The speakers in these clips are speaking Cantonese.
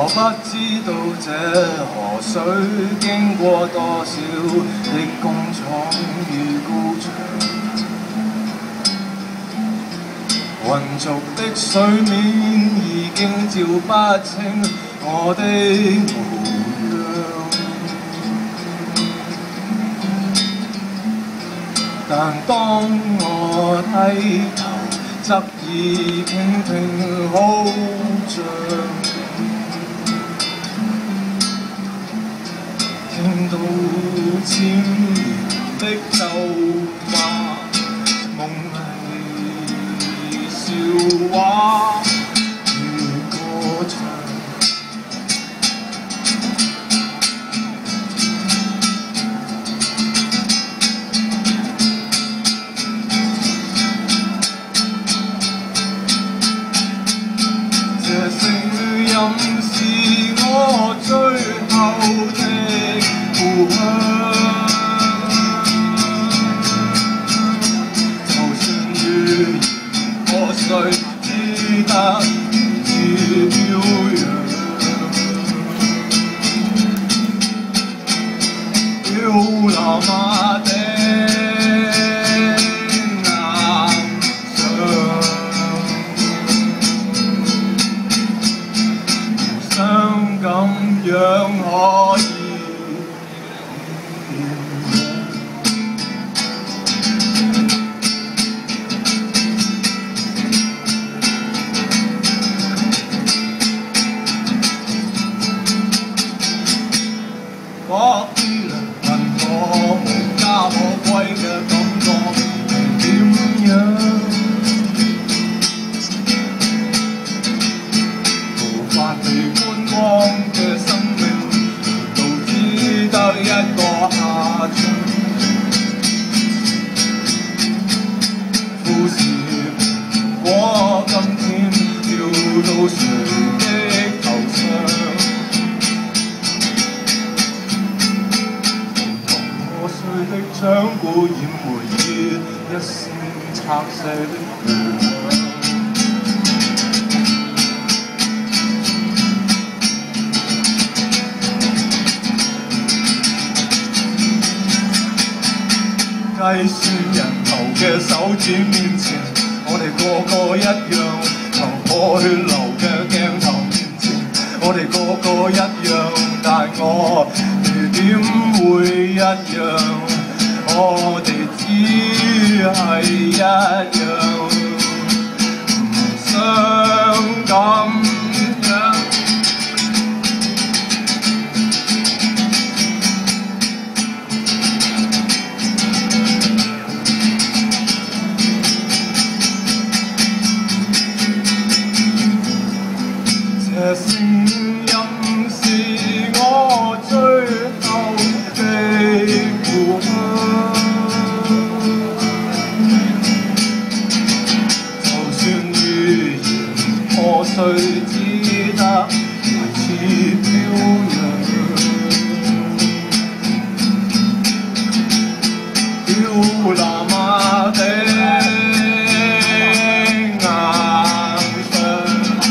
我不知道這河水經過多少的工廠與高牆，渾濁的水面已經照不清我的模樣，但當我低頭，側耳傾聽，好像聽到千年的咒罵，夢囈笑話與歌唱。這聲音是我最後的故鄉，就算語言破碎，只得如此飄揚。飄流馬的岩上，無傷咁樣可以。嗰啲人問我無家可歸嘅感覺係點樣？無法被觀光嘅生命，導致得一個下場。富士蘋果今天掉到誰的頭上？的掌故掩回憶，一聲拆卸的回響。計算人頭嘅手指面前，我哋個個一樣；頭破血流嘅鏡頭面前，我哋個個一樣。但我哋點會一樣？我哋只係一樣，唔想咁樣。這聲音是我最後的故鄉。破碎只得如此飄揚，飄南亞的岩上，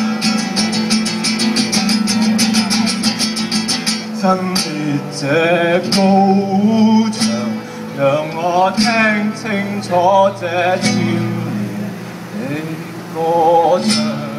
真別這高牆，讓我聽清楚這千年的歌唱。